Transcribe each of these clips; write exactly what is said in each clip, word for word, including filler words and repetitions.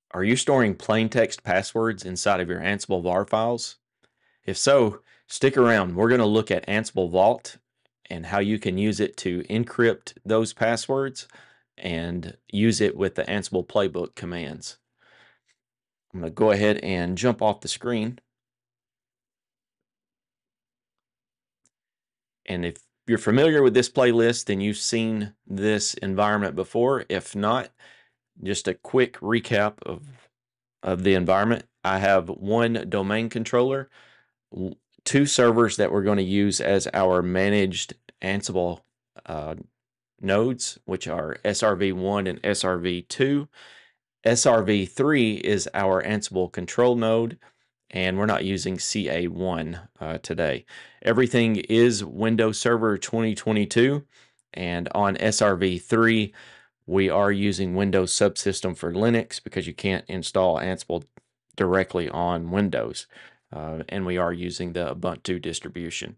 Are you storing plain text passwords inside of your Ansible var files? If so, stick around. We're going to look at Ansible-Vault and how you can use it to encrypt those passwords and use it with the Ansible playbook commands. I'm going to go ahead and jump off the screen. And if you're familiar with this playlist, then you've seen this environment before. If not, just a quick recap of, of the environment. I have one domain controller, two servers that we're going to use as our managed Ansible uh, nodes, which are S R V one and S R V two. S R V three is our Ansible control node, and we're not using C A one uh, today. Everything is Windows Server twenty twenty-two, and on S R V three, we are using Windows Subsystem for Linux because you can't install Ansible directly on Windows, uh, and we are using the Ubuntu distribution.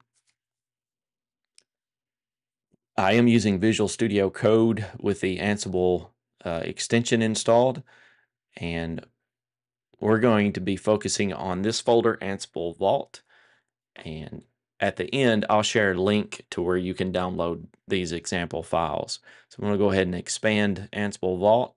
I am using Visual Studio Code with the Ansible uh, extension installed, and we're going to be focusing on this folder, Ansible-Vault, and at the end, I'll share a link to where you can download these example files. So I'm going to go ahead and expand Ansible-Vault,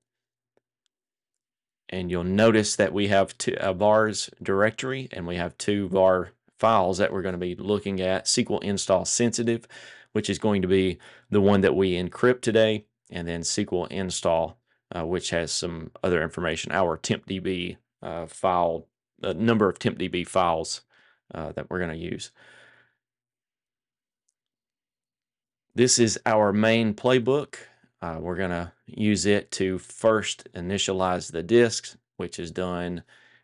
and you'll notice that we have two, a vars directory, and we have two var files that we're going to be looking at. S Q L install sensitive, which is going to be the one that we encrypt today, and then S Q L install, uh, which has some other information, our tempdb uh, file, the number of tempdb files uh, that we're going to use. This is our main playbook. Uh, we're going to use it to first initialize the disks, which is done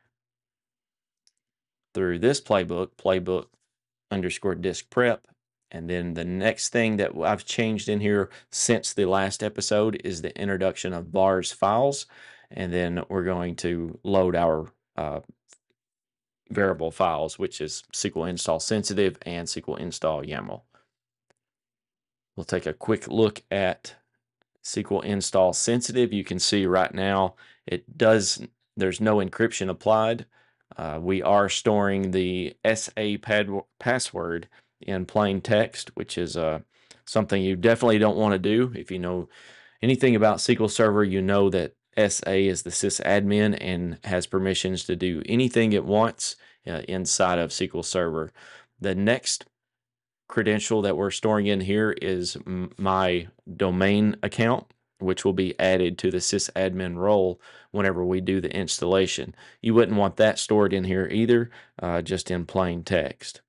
through this playbook, playbook underscore disk prep. And then the next thing that I've changed in here since the last episode is the introduction of vars files. And then we're going to load our uh, variable files, which is S Q L install sensitive and S Q L install YAML. We'll take a quick look at S Q L install sensitive. You can see right now it does, there's no encryption applied. Uh, we are storing the S A pad password in plain text, which is uh, something you definitely don't want to do. If you know anything about S Q L Server, you know that S A is the sysadmin and has permissions to do anything it wants uh, inside of S Q L Server. The next credential that we're storing in here is my domain account, which will be added to the sysadmin role whenever we do the installation. You wouldn't want that stored in here either, uh, just in plain text.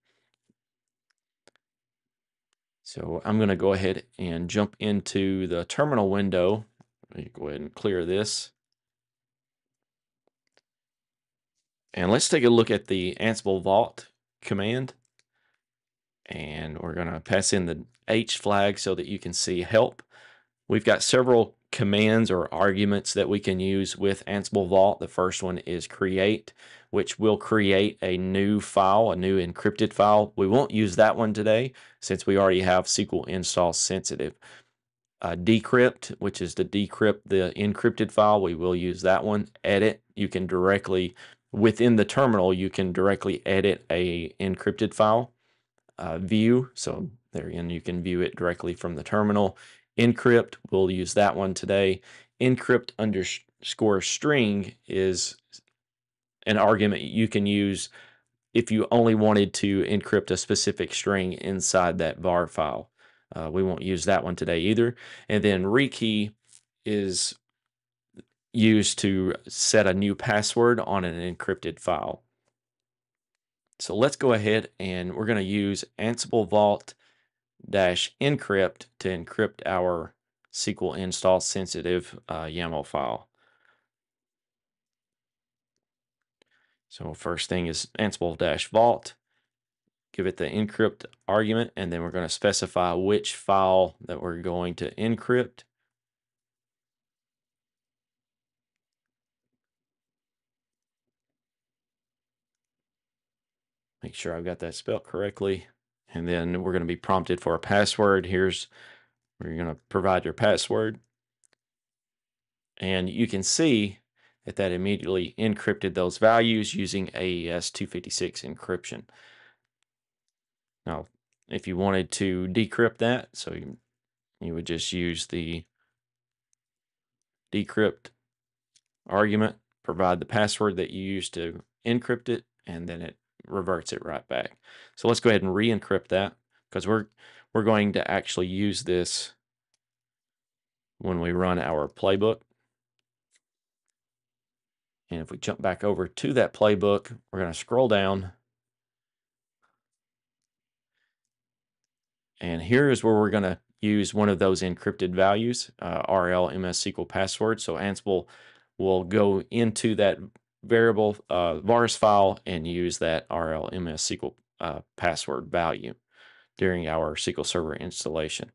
So I'm going to go ahead and jump into the terminal window. Let me go ahead and clear this. And let's take a look at the Ansible-Vault command. And we're going to pass in the H flag so that you can see help. We've got several commands or arguments that we can use with Ansible-Vault. The first one is create, which will create a new file, a new encrypted file. We won't use that one today since we already have S Q L install sensitive. Uh, decrypt, which is to decrypt the encrypted file. We will use that one. Edit, you can directly, within the terminal, you can directly edit a encrypted file. Uh, view, so there again, you can view it directly from the terminal. Encrypt, we'll use that one today. Encrypt underscore string is an argument you can use if you only wanted to encrypt a specific string inside that var file. Uh, we won't use that one today either. And then rekey is used to set a new password on an encrypted file. So let's go ahead and we're going to use Ansible-Vault dash encrypt to encrypt our S Q L install sensitive uh, YAML file. So first thing is Ansible-Vault, give it the encrypt argument, and then we're going to specify which file that we're going to encrypt. Make sure I've got that spelled correctly. And then we're going to be prompted for a password. Here's where you're going to provide your password. And you can see it that immediately encrypted those values using A E S two fifty-six encryption. Now, if you wanted to decrypt that, so you, you would just use the decrypt argument, provide the password that you used to encrypt it, and then it reverts it right back. So let's go ahead and re-encrypt that, because we're we're going to actually use this when we run our playbook. And if we jump back over to that playbook, we're going to scroll down. And here is where we're going to use one of those encrypted values, uh, R L M S S Q L password. So Ansible will go into that variable uh, vars file and use that R L M S S Q L uh, password value during our S Q L Server installation.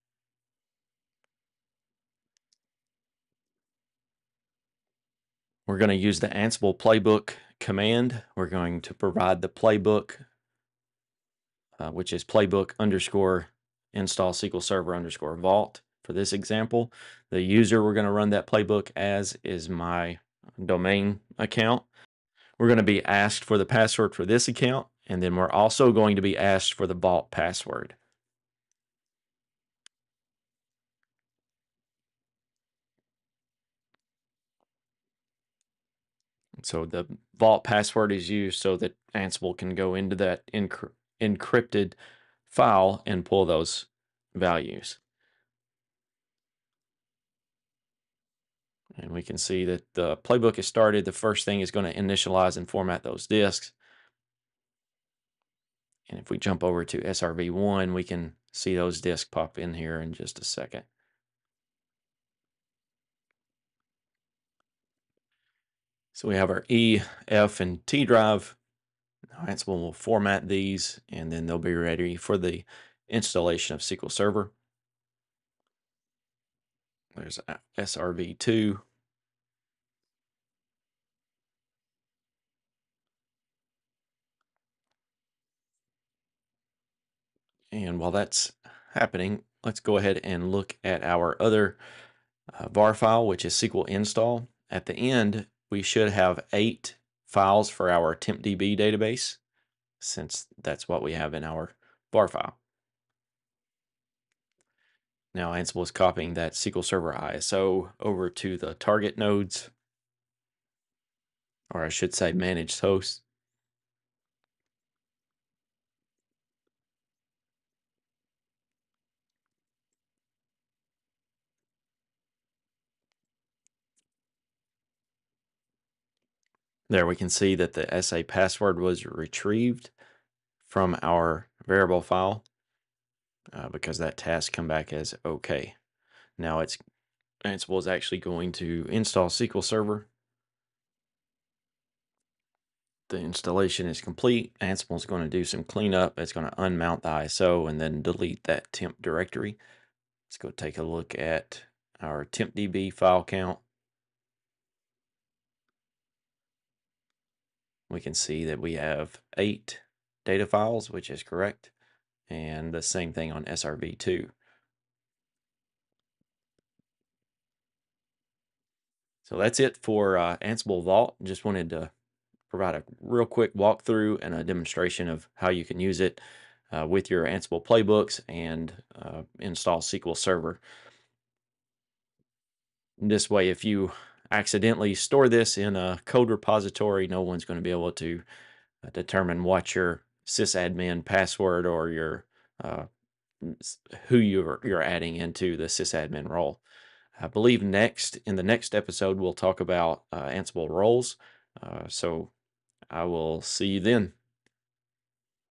We're going to use the Ansible playbook command. We're going to provide the playbook, uh, which is playbook underscore install S Q L Server underscore vault. For this example, the user we're going to run that playbook as is my domain account. We're going to be asked for the password for this account, and then we're also going to be asked for the vault password. So the vault password is used so that Ansible can go into that encry encrypted file and pull those values. And we can see that the playbook is started. The first thing is going to initialize and format those disks. And if we jump over to S R V one, we can see those disks pop in here in just a second. So we have our E, F, and T drive. Ansible will format these, and then they'll be ready for the installation of S Q L Server. There's S R V two. And while that's happening, let's go ahead and look at our other uh, var file, which is S Q L install. At the end, we should have eight files for our tempdb database, since that's what we have in our var file. Now Ansible is copying that S Q L Server I S O over to the target nodes, or I should say managed hosts. There we can see that the S A password was retrieved from our variable file uh, because that task come back as okay. Now it's Ansible is actually going to install S Q L Server. The installation is complete. Ansible is going to do some cleanup. It's going to unmount the I S O and then delete that temp directory. Let's go take a look at our tempdb file count. We can see that we have eight data files, which is correct, and the same thing on S R V two. So that's it for uh, Ansible Vault. Just wanted to provide a real quick walkthrough and a demonstration of how you can use it uh, with your Ansible playbooks and uh, install S Q L Server. This way, if you accidentally store this in a code repository, no one's going to be able to uh, determine what your sysadmin password or your uh, who you're you're adding into the sysadmin role. I believe next in the next episode we'll talk about uh, Ansible roles. Uh, so I will see you then.